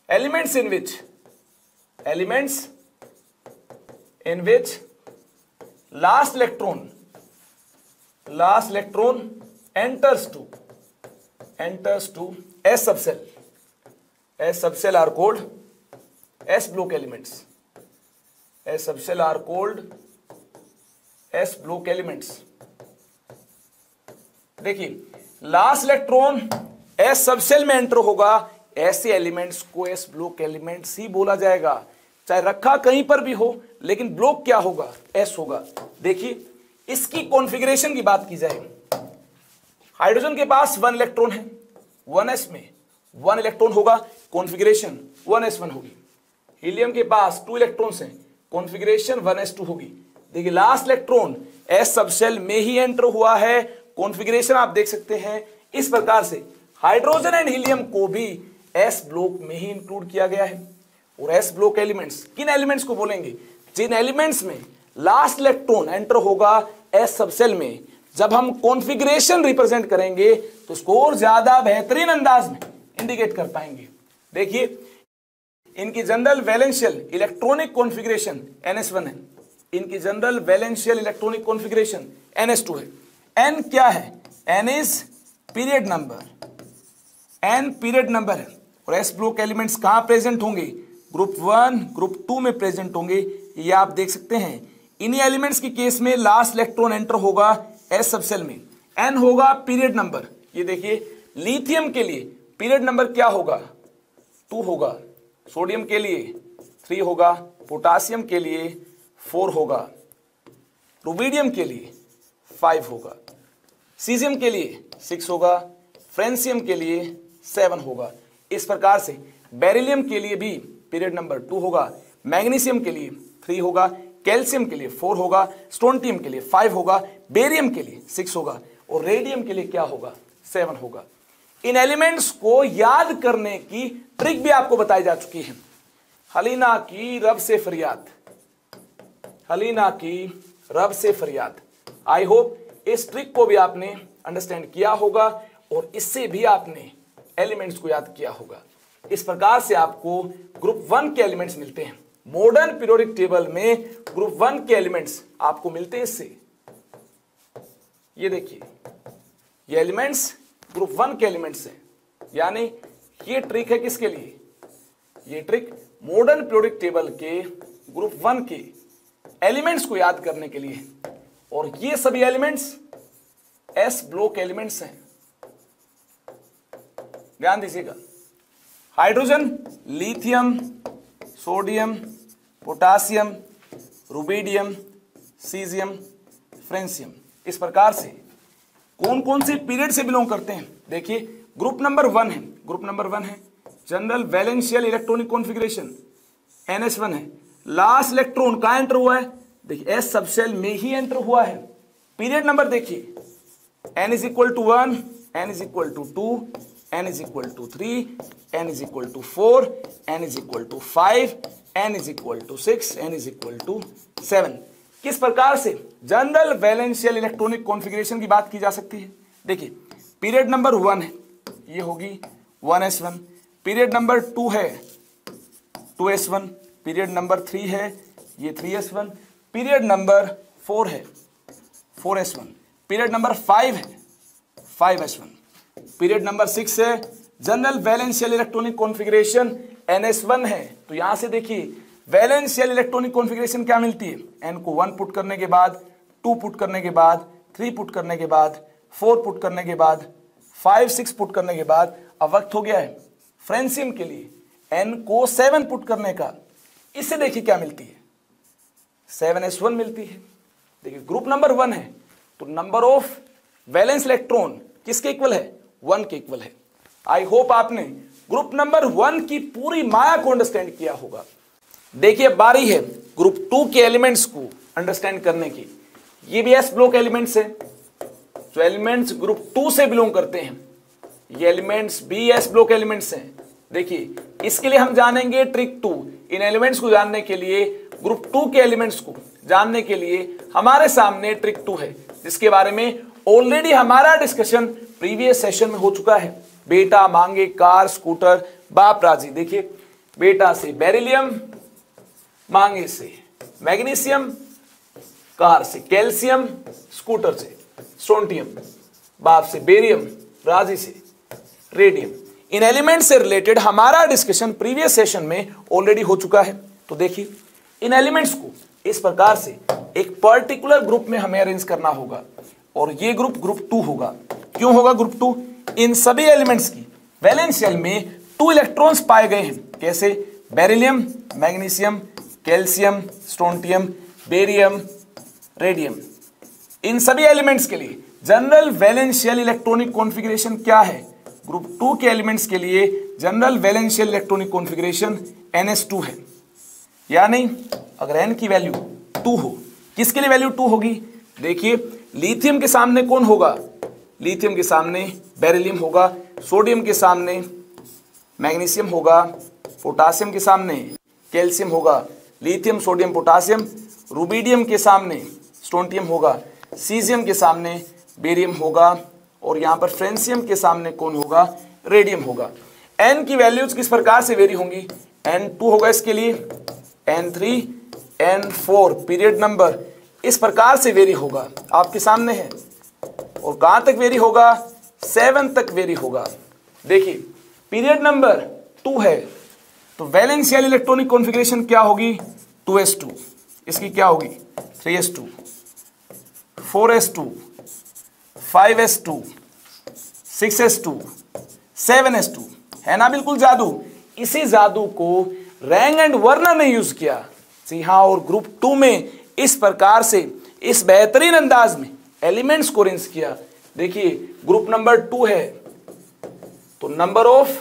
Elements in which elements in which last electron last electron enters to enters to s subshell s subshell are called s block elements s subshell are called s block elements. देखिए last electron s subshell में enter होगा, ऐसे elements को S block elements ही बोला जाएगा, चाहे रखा कहीं पर भी हो लेकिन ब्लॉक क्या होगा, एस होगा। देखिए इसकी कॉन्फ़िगरेशन की बात की जाए, हाइड्रोजन के पास वन इलेक्ट्रॉन है, वन एस में वन इलेक्ट्रॉन होगा, कॉन्फ़िगरेशन वन एस वन होगी। हीलियम के पास टू इलेक्ट्रॉन्स हैं, कॉन्फ़िगरेशन वन एस टू होगी। देखिए लास्ट इलेक्ट्रॉन एस सबसेल में ही एंटर हुआ है, कॉन्फ़िगरेशन आप देख सकते हैं इस प्रकार से। हाइड्रोजन एंड हीलियम को भी एस ब्लॉक में ही इंक्लूड किया गया है। और एस ब्लॉक एलिमेंट्स किन एलिमेंट्स को बोलेंगे, जिन एलिमेंट्स में लास्ट इलेक्ट्रॉन एंटर होगा एस सबसेल में। जब हम कॉन्फ़िगरेशन रिप्रेजेंट करेंगे तो इसको और ज्यादा बेहतरीन अंदाज में इंडिकेट कर पाएंगे। देखिए इनकी general वैलेंशियल electronic configuration n s one है, इनकी general वैलेंशियल electronic configuration n s two है। एन क्या है, n is period number, n period number है। और एस ब्लॉक एलिमेंट्स कहां प्रेजेंट होंगे, ग्रुप वन ग्रुप टू में प्रेजेंट होंगे, ये आप देख सकते हैं। इन्हीं एलिमेंट्स की केस में लास्ट इलेक्ट्रॉन एंटर होगा एस सबसेल में, एन होगा पीरियड नंबर। ये देखिए लिथियम के लिए पीरियड नंबर क्या होगा, टू होगा, सोडियम के लिए थ्री होगा, पोटासियम के लिए फोर होगा, रुबिडियम के लिए फाइव होगा, सीजियम के लिए सिक्स होगा, फ्रेंसियम के लिए सेवन होगा। इस प्रकार से बेरिलियम के लिए भी पीरियड नंबर टू होगा, मैग्नीशियम के लिए थ्री होगा, कैल्शियम के लिए फोर होगा, स्टोन्टियम के लिए फाइव होगा, बेरियम के लिए सिक्स होगा और रेडियम के लिए क्या होगा, सेवन होगा। इन एलिमेंट्स को याद करने की ट्रिक भी आपको बताई जा चुकी है। हलीना की रब से फरियाद, हलीना की रब से फरियाद। आई होप इस ट्रिक को भी आपने अंडरस्टैंड किया होगा और इससे भी आपने एलिमेंट्स को याद किया होगा। इस प्रकार से आपको ग्रुप वन के एलिमेंट्स मिलते हैं। मॉडर्न पीरियोडिक टेबल में ग्रुप वन के एलिमेंट्स आपको मिलते हैं इससे। ये देखिए ये एलिमेंट्स ग्रुप वन के एलिमेंट्स हैं, यानी ये ट्रिक है किसके लिए, ये ट्रिक मॉडर्न पीरियोडिक टेबल के ग्रुप वन के एलिमेंट्स को याद करने के लिए। और ये सभी एलिमेंट्स एस ब्लॉक एलिमेंट्स हैं, ध्यान दीजिएगा। Hydrogen, lithium, sodium, potassium, rubidium, caesium, francium, इस प्रकार से कौन कौन से पीरियड से बिलोंग करते हैं। देखिए ग्रुप नंबर वन है, ग्रुप नंबर वन है general वैलेंशियल electronic configuration n s one है। लास्ट इलेक्ट्रॉन कहां एंटर हुआ है, देखिए एस सबसेल में ही एंटर हुआ है। पीरियड नंबर देखिए n is equal to one, n is equal to two, n is equal to three, n is equal to four, n is equal to five, n is equal to six, n is equal to seven. किस प्रकार से general वैलेंशियल electronic configuration की बात की जा सकती है। देखिए पीरियड नंबर वन है, ये होगी one s one, period number two है two s one, period number three है ये three s one, period number four है four s one, period number five है five s one, period number six है general वैलेंशियल electronic configuration n s one है। तो यहां से देखिए वैलेंशियल इलेक्ट्रॉनिक कॉन्फ़िगरेशन क्या मिलती है, एन को वन पुट करने के बाद, टू पुट करने के बाद, थ्री पुट करने के बाद, फोर पुट करने के बाद, फाइव सिक्स पुट करने के बाद अब वक्त हो गया है फ्रेंसियम के लिए एन को सेवन पुट करने का। इससे देखिए क्या मिलती है, सेवन एस वन मिलती है। देखिए ग्रुप नंबर वन है तो नंबर ऑफ वैलेंस इलेक्ट्रॉन किसके इक्वल है, वन के इक्वल है। आई होप आपने ग्रुप नंबर वन की पूरी माया को अंडरस्टैंड किया होगा। देखिए बारी है ग्रुप टू के एलिमेंट्स को अंडरस्टैंड करने की। ये भी एस ब्लॉक एलिमेंट्स है, जो एलिमेंट्स ग्रुप टू से बिलोंग करते हैं, ये एलिमेंट्स भी एस ब्लॉक एलिमेंट्स हैं। देखिए इसके लिए हम जानेंगे ट्रिक टू। इन एलिमेंट्स को जानने के लिए, ग्रुप टू के एलिमेंट्स को जानने के लिए हमारे सामने ट्रिक टू है, जिसके बारे में ऑलरेडी हमारा डिस्कशन प्रीवियस सेशन में हो चुका है। बेटा मांगे कार स्कूटर बाप राजी। देखिए बेटा से बेरिलियम, मांगे से मैग्नीशियम, कार से कैल्शियम, स्कूटर से स्ट्रोंटियम, बाप से बेरियम, राजी से रेडियम। इन एलिमेंट से रिलेटेड हमारा डिस्कशन प्रीवियस सेशन में ऑलरेडी हो चुका है। तो देखिए इन एलिमेंट्स को इस प्रकार से एक पर्टिकुलर ग्रुप में हमें अरेंज करना होगा और ये ग्रुप ग्रुप टू होगा। क्यों होगा ग्रुप टू? इन सभी एलिमेंट्स की वैलेंस शेल में टू इलेक्ट्रॉन्स पाए गए हैं। कैसे? Beryllium, magnesium, calcium, strontium, barium, radium. इन सभी एलिमेंट्स के लिए general valence shell electronic configuration क्या है? ग्रुप टू के एलिमेंट्स के लिए general valence shell electronic configuration n s two है, या नहीं? अगर n की वैल्यू टू हो, किसके लिए वैल्यू टू होगी? देखिए लिथियम के सामने कौन होगा? लिथियम के सामने बेरिलियम होगा, सोडियम के सामने मैग्नीशियम होगा, पोटासियम के सामने कैल्शियम होगा, लिथियम, सोडियम, पोटासियम, रुबिडियम के सामने स्ट्रोंटियम होगा, सीजियम के सामने बेरियम होगा और यहाँ पर फ्रेंसियम के सामने कौन होगा? रेडियम होगा। n की वैल्यूज किस प्रकार से वेरी होंगी? एन टू होगा इसके लिए, n three, n four period number इस प्रकार से वेरी होगा, आपके सामने है। और कहां तक वेरी होगा? सेवन तक वेरी होगा। देखिए पीरियड नंबर टू है तो वैलेंस शेल इलेक्ट्रॉनिक कॉन्फ़िगरेशन क्या होगी? Two s two. इसकी क्या होगी? Three s two, four s two, five s two, six s two, seven s two. है ना बिल्कुल जादू। इसी जादू को रैंग एंड वर्नर ने यूज किया। जी हाँ, और ग्रुप टू में इस प्रकार से इस बेहतरीन अंदाज में एलिमेंट्स को अरेंज किया। देखिए ग्रुप नंबर टू है तो नंबर ऑफ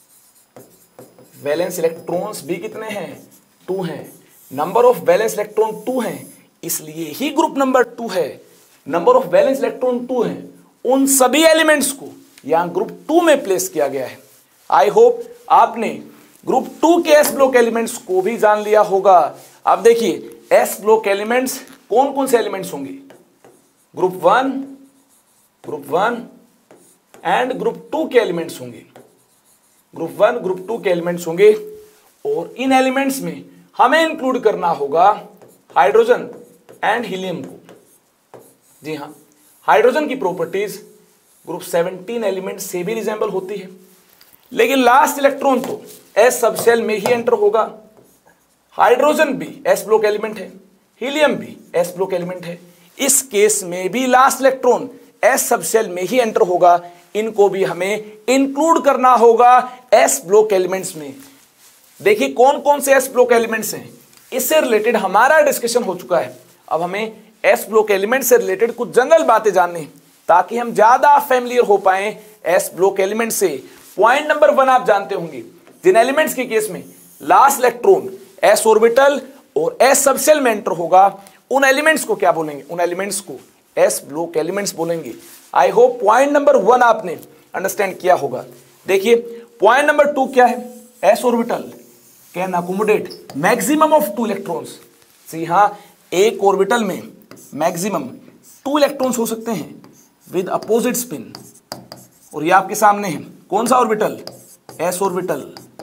वैलेंस इलेक्ट्रॉन्स भी कितने हैं? टू हैं। Number of valence electron two हैं, इसलिए ही ग्रुप नंबर टू है। Number of valence electron two हैं, उन सभी एलिमेंट्स को यहां ग्रुप टू में प्लेस किया गया है। आई होप आपने ग्रुप टू के एस ब्लॉक एलिमेंट्स को भी जान लिया होगा। अब देखिए एस ब्लॉक एलिमेंट्स कौन कौन से एलिमेंट्स होंगे? Group one, group one and group two के एलिमेंट्स होंगे। ग्रुप वन, ग्रुप टू के एलिमेंट्स होंगे और इन एलिमेंट्स में हमें इंक्लूड करना होगा हाइड्रोजन एंड हीलियम को। जी हाँ, हाइड्रोजन की प्रॉपर्टीज ग्रुप सेवनटीन एलिमेंट से भी रिजेंबल होती है, लेकिन लास्ट इलेक्ट्रॉन तो एस सबसेल में ही एंटर होगा। हाइड्रोजन भी एस ब्लॉक एलिमेंट है, हीलियम भी एस ब्लॉक एलिमेंट है। इस केस में भी लास्ट इलेक्ट्रॉन एस सबसेल में ही एंटर होगा। इनको भी हमें इंक्लूड करना होगा एस ब्लॉक एलिमेंट्स में। देखिए कौन कौन से एस ब्लॉक एलिमेंट्स हैं, इससे रिलेटेड हमारा डिस्कशन हो चुका है। अब हमें एस ब्लॉक एलिमेंट से रिलेटेड कुछ जनरल बातें जाननी है ताकि हम ज्यादा फैमिलियर हो पाए एस ब्लॉक एलिमेंट से। पॉइंट नंबर वन आप जानते होंगे, जिन एलिमेंट्स के केस में लास्ट इलेक्ट्रॉन एस ऑर्बिटल और एस सबसेल में एंटर होगा उन एलिमेंट्स को क्या बोलेंगे? उन एलिमेंट्स को एस ब्लॉक एलिमेंट्स बोलेंगे। I hope point number one आपने अंडरस्टैंड किया होगा। देखिए पॉइंट नंबर टू क्या है? S orbital can accommodate maximum of two electrons. जी हाँ, एक ऑर्बिटल में मैक्सिमम टू इलेक्ट्रॉन्स हो सकते हैं विद अपोजिट स्पिन। और ये आपके सामने है कौन सा ऑर्बिटल? S orbital.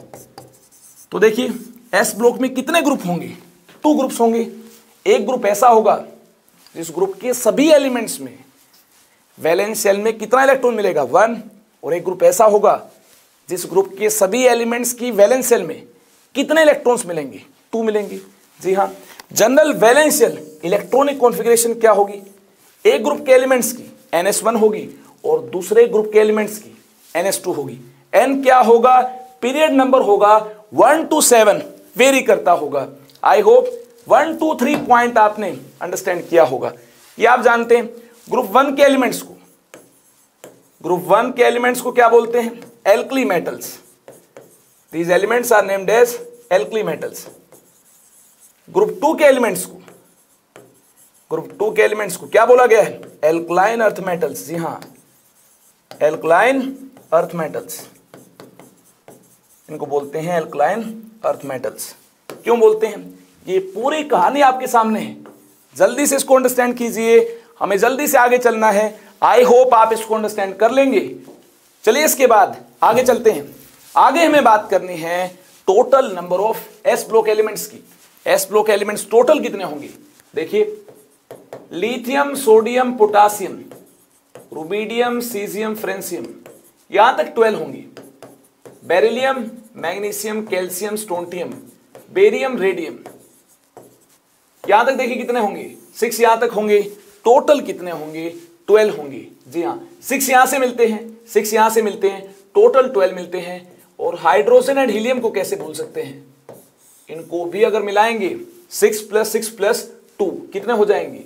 तो देखिए एस ब्लॉक में कितने ग्रुप होंगे? टू ग्रुप्स होंगे। एक ग्रुप ऐसा होगा जिस ग्रुप के सभी एलिमेंट्स में वैलेंस शेल में कितना इलेक्ट्रॉन मिलेगा? वन। और एक ग्रुप ऐसा होगा जिस ग्रुप के सभी एलिमेंट्स की वैलेंस शेल में कितने इलेक्ट्रॉन्स मिलेंगे? टू मिलेंगे। जी हाँ, general valence shell electronic configuration क्या होगी? एक ग्रुप के एलिमेंट्स की एन एस वन होगी और दूसरे ग्रुप के एलिमेंट्स की एन एस टू होगी। एन क्या होगा? पीरियड नंबर होगा वन टू सेवन, वेरी करता होगा। I hope one two three point आपने अंडरस्टैंड किया होगा। ये आप जानते हैं ग्रुप वन के एलिमेंट्स को ग्रुप वन के एलिमेंट्स को क्या बोलते हैं? Alkali metals. These elements are named as alkali metals. Group two के एलिमेंट्स को ग्रुप टू के एलिमेंट्स को क्या बोला गया है? Alkaline earth metals. जी हाँ, एल्कलाइन अर्थ मेटल्स, इनको बोलते हैं एल्कलाइन अर्थ मेटल्स। क्यों बोलते हैं? ये पूरी कहानी आपके सामने है, जल्दी से इसको अंडरस्टैंड कीजिए, हमें जल्दी से आगे चलना है। आई होप आप इसको अंडरस्टैंड कर लेंगे। चलिए इसके बाद आगे चलते हैं। आगे हमें बात करनी है total number of s block elements की। एस ब्लॉक एलिमेंट्स टोटल कितने होंगे? देखिए, lithium, sodium, potassium, rubidium, caesium, francium, यहां तक ट्वेल्व होंगे। Beryllium, magnesium, calcium, strontium, barium, radium, यहां तक देखिए कितने होंगे? सिक्स यहां तक होंगे। टोटल कितने होंगे? ट्वेल्व होंगे। जी हाँ, सिक्स यहां से मिलते हैं, सिक्स यहां से मिलते हैं, टोटल ट्वेल्व मिलते हैं। और हाइड्रोजन एंड हीलियम को कैसे भूल सकते हैं? इनको भी अगर मिलाएंगे, six plus six plus two कितने हो जाएंगे?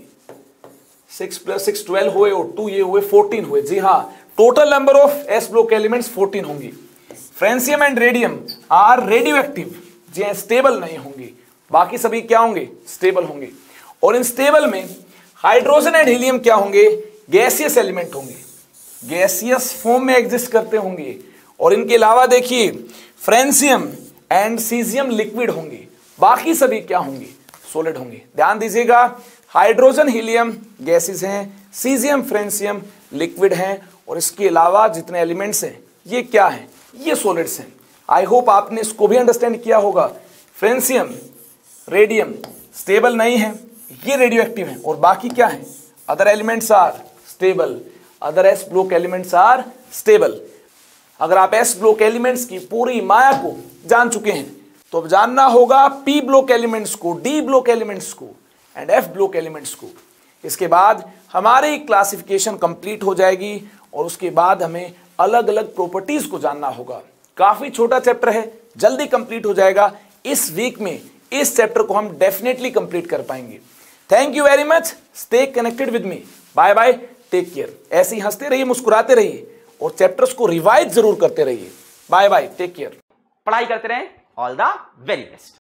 सिक्स प्लस सिक्स ट्वेल्व हुए और टू ये हुए फोर्टीन हुए। जी हाँ, total number of s block elements fourteen होंगे। Francium and radium are radioactive, जी हाँ, स्टेबल नहीं होंगे। बाकी सभी क्या होंगे? स्टेबल होंगे। और इन स्टेबल में हाइड्रोजन एंड हीलियम क्या होंगे? गैसियस एलिमेंट होंगे, गैसियस फॉर्म में एग्जिस्ट करते होंगे। और इनके अलावा देखिए, फ्रेंसियम एंड सीजियम लिक्विड होंगे। बाकी सभी क्या होंगे? सॉलिड होंगे। ध्यान दीजिएगा, हाइड्रोजन हीलियम गैसेस हैं, सीजियम फ्रेंसियम लिक्विड हैं, और इसके अलावा जितने एलिमेंट्स हैं ये क्या हैं? ये सॉलिड्स हैं। आई होप आपने इसको भी अंडरस्टैंड किया होगा। फ्रेंसियम, रेडियम स्टेबल नहीं है, ये रेडियो एक्टिव है। और बाकी क्या है? Other elements are stable, other s block elements are stable. अगर आप एस ब्लॉक एलिमेंट्स की पूरी माया को जान चुके हैं तो अब जानना होगा पी ब्लॉक एलिमेंट्स को, डी ब्लॉक एलिमेंट्स को एंड एफ ब्लॉक एलिमेंट्स को। इसके बाद हमारी क्लासिफिकेशन कंप्लीट हो जाएगी और उसके बाद हमें अलग अलग प्रॉपर्टीज को जानना होगा। काफी छोटा चैप्टर है, जल्दी कंप्लीट हो जाएगा। इस वीक में इस चैप्टर को हम डेफिनेटली कंप्लीट कर पाएंगे। Thank you very much, stay connected with me, bye bye, take care. ऐसे ही हंसते रहिए, मुस्कुराते रहिए और चैप्टर्स को रिवाइज जरूर करते रहिए। Bye bye, take care. पढ़ाई करते रहें। All the very best.